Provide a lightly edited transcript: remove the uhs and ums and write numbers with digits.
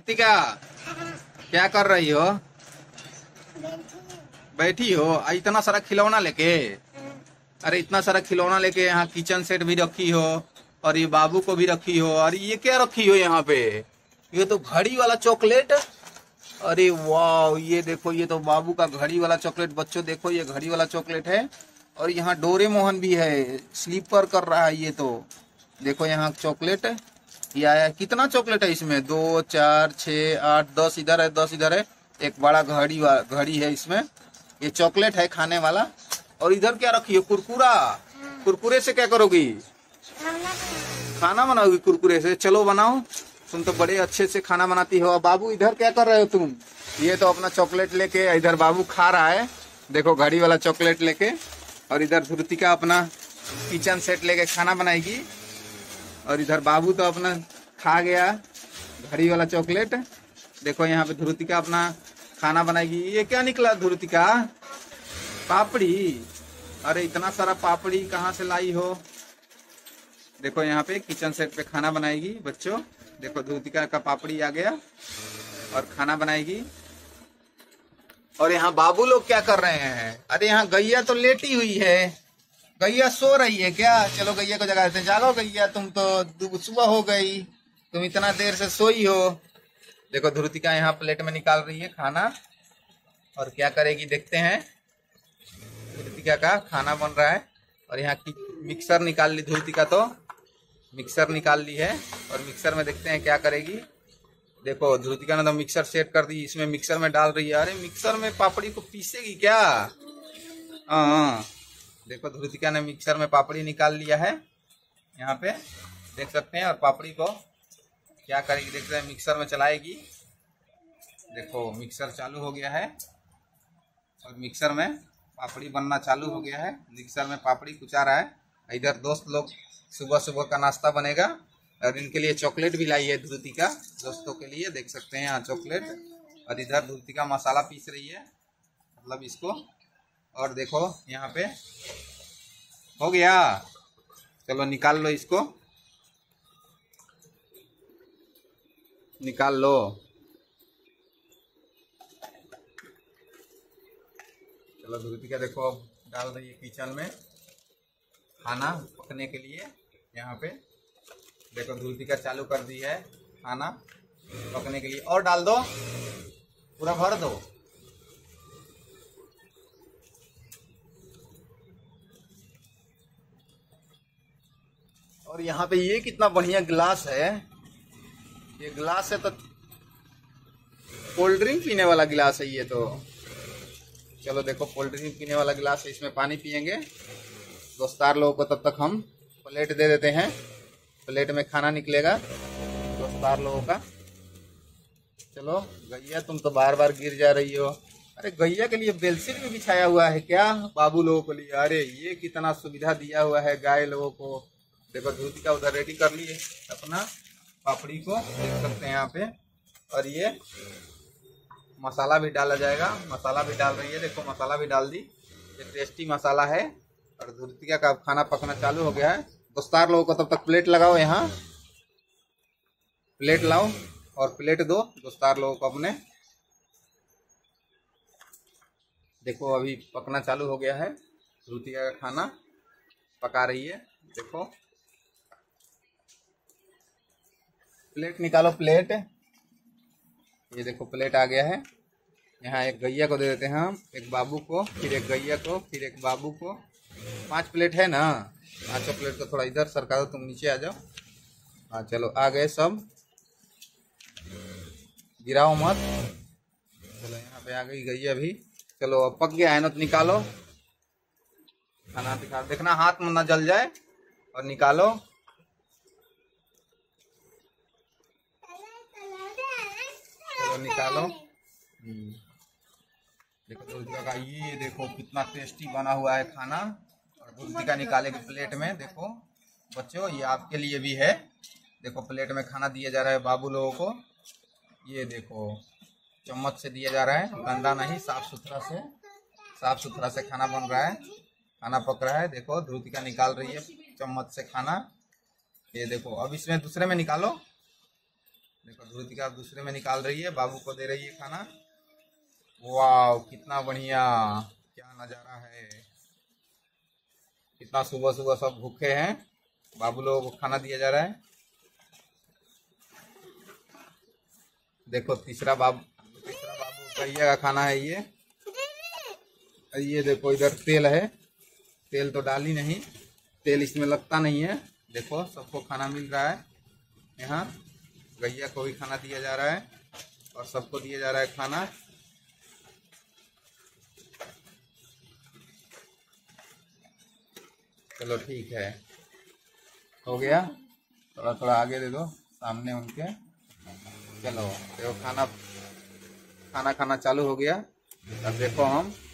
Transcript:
धृतिका क्या कर रही हो? बैठी हो? इतना सारा खिलौना लेके? अरे इतना सारा खिलौना लेके यहाँ किचन सेट भी रखी हो और ये बाबू को भी रखी हो। और ये क्या रखी हो यहाँ पे? ये तो घड़ी वाला चॉकलेट। अरे वाह, ये देखो, ये तो बाबू का घड़ी वाला चॉकलेट। बच्चों देखो, ये घड़ी वाला चॉकलेट है। और यहाँ डोरेमोहन भी है, स्लीपर कर रहा है ये तो। देखो यहाँ चॉकलेट ये आया। कितना चॉकलेट है इसमें? 2 4 6 8 10 इधर है, 10 इधर है। एक बड़ा घड़ी है इसमें। ये चॉकलेट है खाने वाला। और इधर क्या रखी है? कुरकुरा। कुरकुरे से क्या करोगी? खाना बनाओगी कुरकुरे से? चलो बनाओ, तुम तो बड़े अच्छे से खाना बनाती हो। बाबू इधर क्या कर रहे हो तुम? ये तो अपना चॉकलेट लेके इधर बाबू खा रहा है। देखो घड़ी वाला चॉकलेट लेके। और इधर धृतिका अपना किचन सेट लेके खाना बनाएगी। और इधर बाबू तो अपना खा गया घड़ी वाला चॉकलेट। देखो यहाँ पे धृतिका अपना खाना बनाएगी। ये क्या निकला धृतिका? पापड़ी। अरे इतना सारा पापड़ी कहाँ से लाई हो? देखो यहाँ पे किचन सेट पे खाना बनाएगी बच्चों। देखो धृतिका का पापड़ी आ गया और खाना बनाएगी। और यहाँ बाबू लोग क्या कर रहे हैं? अरे यहाँ गैया तो लेटी हुई है। गैया सो रही है क्या? चलो गैया को जगा देते हैं। जागो गैया, तुम तो सुबह हो गई, तुम इतना देर से सोई हो। देखो धृतिका यहाँ प्लेट में निकाल रही है खाना। और क्या करेगी देखते हैं। धृतिका का खाना बन रहा है। और यहाँ की मिक्सर निकाल ली धृतिका, तो मिक्सर निकाल ली है। और मिक्सर में देखते हैं क्या करेगी। देखो धृतिका ने तो मिक्सर सेट कर दी, इसमें मिक्सर में डाल रही है। अरे मिक्सर में पापड़ी को पीसेगी क्या? हाँ, देखो धृतिका ने मिक्सर में पापड़ी निकाल लिया है, यहाँ पे देख सकते हैं। और पापड़ी को क्या करेगी देखते हैं, मिक्सर में चलाएगी। देखो मिक्सर चालू हो गया है और मिक्सर में पापड़ी बनना चालू हो गया है। मिक्सर में पापड़ी कुचा रहा है। इधर दोस्त लोग सुबह सुबह का नाश्ता बनेगा। और इनके लिए चॉकलेट भी लाई है धृतिका, दोस्तों के लिए देख सकते हैं यहाँ चॉकलेट। और इधर धृतिका मसाला पीस रही है, मतलब इसको। और देखो यहाँ पे हो गया। चलो निकाल लो इसको, निकाल लो। चलो धृतिका देखो अब डाल रही है किचन में खाना पकने के लिए। यहाँ पे देखो धृतिका चालू कर दी है खाना पकने के लिए। और डाल दो, पूरा भर दो। और यहाँ पे ये कितना बढ़िया गिलास है। ये गिलास है तो कोल्ड ड्रिंक पीने वाला गिलास है ये तो। चलो देखो कोल्ड ड्रिंक पीने वाला गिलास है, इसमें पानी पियेंगे दोस्तार लोगों को। तब तक हम प्लेट दे देते हैं, प्लेट में खाना निकलेगा दोस्तार लोगों का। चलो गैया तुम तो बार बार गिर जा रही हो। अरे गैया के लिए बेडशीट भी बिछाया हुआ है क्या बाबू लोगों के लिए? अरे ये कितना सुविधा दिया हुआ है गाय लोगों को। देखो धृतिका उधर रेडी कर ली है अपना पापड़ी को, देख सकते हैं यहाँ पे। और ये मसाला भी डाला जाएगा, मसाला भी डाल रही है। देखो मसाला भी डाल दी, ये टेस्टी मसाला है। और धृतिका का खाना पकना चालू हो गया है। दोस्तार लोगों को तब तक प्लेट लगाओ, यहाँ प्लेट लाओ और प्लेट दो दोस्तार लोगों को अपने। देखो अभी पकना चालू हो गया है, धृतिका का खाना पका रही है। देखो प्लेट निकालो, प्लेट। ये देखो प्लेट आ गया है। यहाँ एक गैया को दे देते हैं हम, एक बाबू को, फिर एक गैया को, फिर एक बाबू को। 5 प्लेट है ना। 5 प्लेट को थोड़ा इधर सरका दो, तुम नीचे आ जाओ। हाँ चलो आ गए सब, गिराओ मत। चलो यहाँ पे आ गई गैया भी। चलो अब पक गया है ना, तो निकालो खाना। दिखा देखना हाथ में ना जल जाए। और निकालो। चलो निकालो। देखो धृतिका का ये देखो कितना टेस्टी बना हुआ है खाना। और धृतिका निकालेगी प्लेट में। देखो बच्चों ये आपके लिए भी है। देखो प्लेट में खाना दिया जा रहा है बाबू लोगों को। ये देखो चम्मच से दिया जा रहा है, गंदा नहीं, साफ सुथरा से खाना बन रहा है, खाना पक रहा है। देखो धृतिका निकाल रही है चम्मच से खाना। ये देखो अब इसमें दूसरे में निकालो, देखो ध्रुतिका दूसरे में निकाल रही है, बाबू को दे रही है खाना। वाह कितना बढ़िया, क्या नजारा है। कितना सुबह सुबह सब भूखे हैं, बाबू लोगों को खाना दिया जा रहा है। देखो तीसरा बाबू गैया का खाना है ये। ये देखो इधर तेल है, तेल तो डाली नहीं, तेल इसमें लगता नहीं है। देखो सबको खाना मिल रहा है, यहाँ गैया को भी खाना दिया जा रहा है और सबको दिया जा रहा है खाना। चलो ठीक है, हो गया। थोड़ा थोड़ा आगे दे दो सामने उनके। चलो देखो खाना खाना चालू हो गया। अब देखो हम